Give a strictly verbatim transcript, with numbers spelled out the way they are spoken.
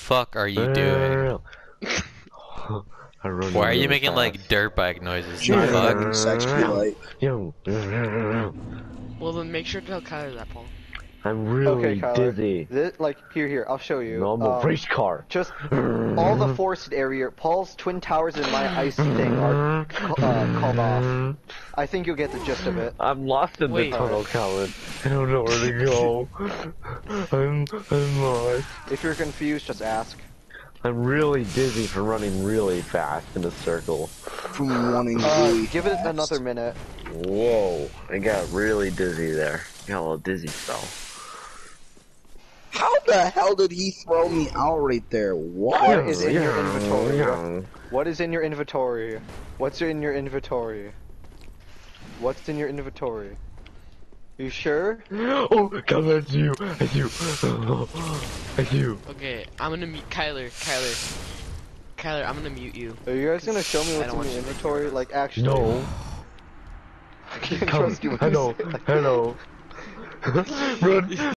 fuck are you doing? Why Why are you making like dirt bike noises? Sure, The fuck? fucking sexually like. Yo. Well, then make sure to tell Kyler that, Paul. I'm really Okay, Kyler. dizzy. This, like, here, here, I'll show you. Normal Um, race car. Just all the forested area, Paul's Twin Towers and my ice thing are uh, called off. I think you'll get the gist of it. I'm lost in Wait. the tunnel, Colin. I don't know where to go. I'm, I'm lost. If you're confused, just ask. I'm really dizzy from running really fast in a circle. From wanting Uh, really give it fast. another minute. Whoa, I got really dizzy there. Got a little dizzy spell. How the hell did he throw me out right there? What? What is in your inventory? Yeah. What is in your inventory? What's in your inventory? What's in your inventory? You sure? Oh, God, that's you. That's you. That's you. Okay, I'm gonna mute Kyler. Kyler. Kyler, I'm gonna mute you. Are you guys gonna show me I what's don't in want your you to inventory? Like, actually. No. I can't Come. trust you when you Hello. say it like Hello. Run.